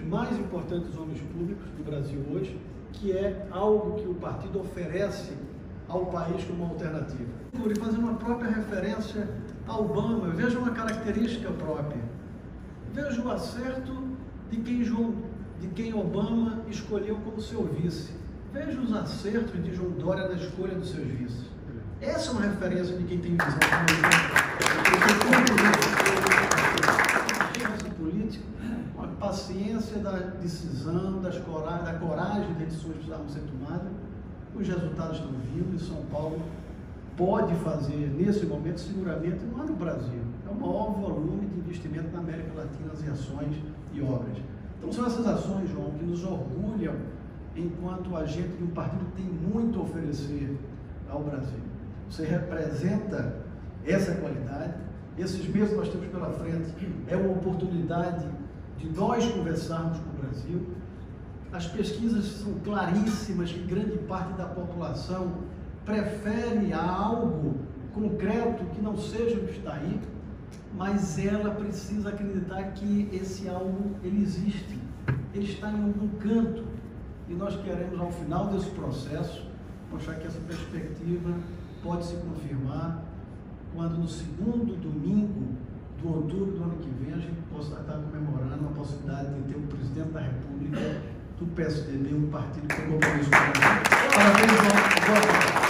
mais importantes homens públicos do Brasil hoje, que é algo que o partido oferece ao país como alternativa. E fazendo uma própria referência a Obama, veja uma característica própria. Veja o acerto de quem Obama escolheu como seu vice. Veja os acertos de João Dória na escolha dos seus vices. Essa é uma referência de quem tem visão política, uma paciência da decisão, da coragem de decisões que precisavam ser tomadas. Os resultados estão vindo e São Paulo pode fazer, nesse momento, seguramente, não é no Brasil, é o maior volume de investimento na América Latina em ações e obras. Então são essas ações, João, que nos orgulham enquanto agente de um partido que tem muito a oferecer ao Brasil. Você representa essa qualidade. Esses meses que nós temos pela frente é uma oportunidade de nós conversarmos com o Brasil. As pesquisas são claríssimas que grande parte da população prefere algo concreto que não seja o que está aí, mas ela precisa acreditar que esse algo, ele existe, ele está em algum canto, e nós queremos, ao final desse processo, mostrar que essa perspectiva pode se confirmar quando no segundo domingo do outubro do ano que vem a gente possa estar comemorando a possibilidade de ter um presidente da República do PSDB, um partido que tem compromisso com o Brasil. Parabéns, João.